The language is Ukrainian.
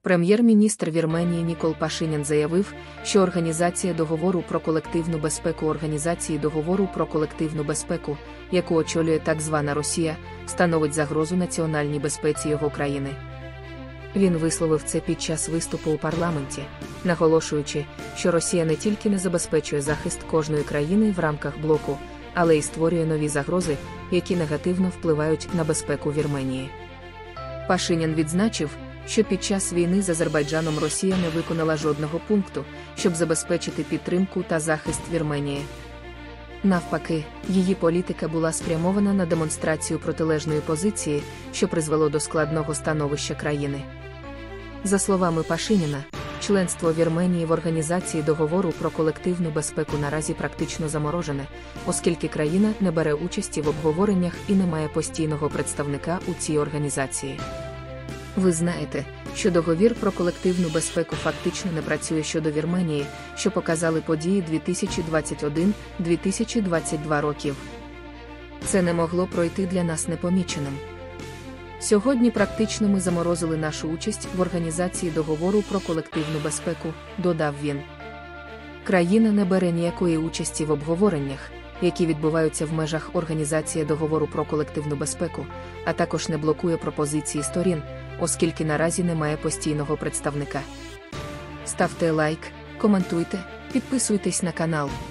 Прем'єр-міністр Вірменії Нікол Пашинян заявив, що Організація договору про колективну безпеку Організації договору про колективну безпеку, яку очолює так звана Росія, становить загрозу національній безпеці його країни. Він висловив це під час виступу у парламенті, наголошуючи, що Росія не тільки не забезпечує захист кожної країни в рамках блоку, але й створює нові загрози, які негативно впливають на безпеку Вірменії. Пашинян відзначив, що під час війни з Азербайджаном Росія не виконала жодного пункту, щоб забезпечити підтримку та захист Вірменії. Навпаки, її політика була спрямована на демонстрацію протилежної позиції, що призвело до складного становища країни. За словами Пашиняна, членство Вірменії в Організації договору про колективну безпеку наразі практично заморожене, оскільки країна не бере участі в обговореннях і не має постійного представника у цій організації. Ви знаєте, що договір про колективну безпеку фактично не працює щодо Вірменії, що показали події 2021-2022 років. Це не могло пройти для нас непоміченим. Сьогодні практично ми заморозили нашу участь в Організації договору про колективну безпеку, додав він. Країна не бере ніякої участі в обговореннях, які відбуваються в межах Організації договору про колективну безпеку, а також не блокує пропозиції сторін, оскільки наразі немає постійного представника. Ставте лайк, коментуйте, підписуйтесь на канал.